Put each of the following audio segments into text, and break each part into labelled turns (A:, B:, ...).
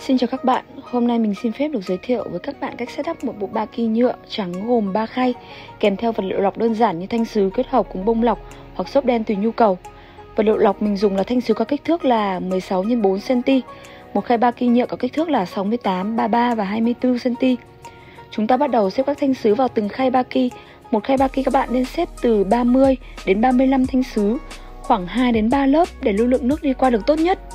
A: Xin chào các bạn, hôm nay mình xin phép được giới thiệu với các bạn cách setup một bộ ba ki nhựa trắng gồm 3 khay kèm theo vật liệu lọc đơn giản như thanh sứ kết hợp cùng bông lọc hoặc xốp đen tùy nhu cầu. Vật liệu lọc mình dùng là thanh sứ có kích thước là 16 x 4 cm, một khay ba ki nhựa có kích thước là 68, 33 và 24 cm. Chúng ta bắt đầu xếp các thanh sứ vào từng khay ba ki. Một khay ba ki các bạn nên xếp từ 30 đến 35 thanh sứ, khoảng 2 đến 3 lớp để lưu lượng nước đi qua được tốt nhất.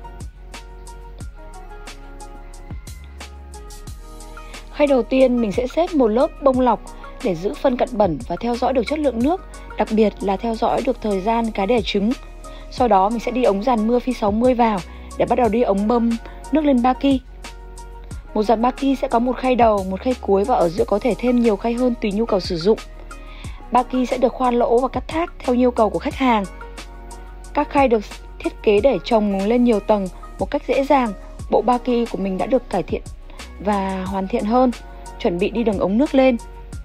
A: Khay đầu tiên mình sẽ xếp một lớp bông lọc để giữ phân cặn bẩn và theo dõi được chất lượng nước, đặc biệt là theo dõi được thời gian cá đẻ trứng. Sau đó mình sẽ đi ống dàn mưa phi 60 vào để bắt đầu đi ống bơm nước lên ba ki. Một dàn ba ki sẽ có một khay đầu, một khay cuối và ở giữa có thể thêm nhiều khay hơn tùy nhu cầu sử dụng. Ba ki sẽ được khoan lỗ và cắt thác theo nhu cầu của khách hàng. Các khay được thiết kế để chồng lên nhiều tầng một cách dễ dàng. Bộ ba ki của mình đã được cải thiện và hoàn thiện hơn, chuẩn bị đi đường ống nước lên.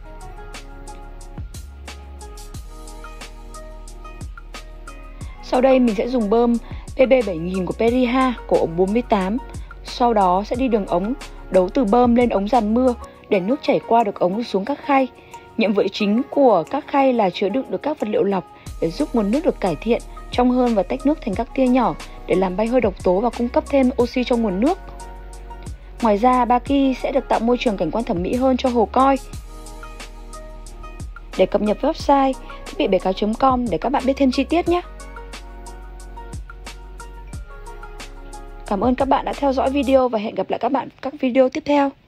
A: Sau đây mình sẽ dùng bơm PB7000 của Periha của ống 48. Sau đó sẽ đi đường ống đấu từ bơm lên ống dàn mưa để nước chảy qua được ống xuống các khay. Nhiệm vụ chính của các khay là chứa đựng được các vật liệu lọc để giúp nguồn nước được cải thiện, trong hơn và tách nước thành các tia nhỏ để làm bay hơi độc tố và cung cấp thêm oxy cho nguồn nước. Ngoài ra, ba ki sẽ được tạo môi trường cảnh quan thẩm mỹ hơn cho hồ coi. Để cập nhật website thiết bị bể cá.com để các bạn biết thêm chi tiết nhé. Cảm ơn các bạn đã theo dõi video và hẹn gặp lại các bạn các video tiếp theo.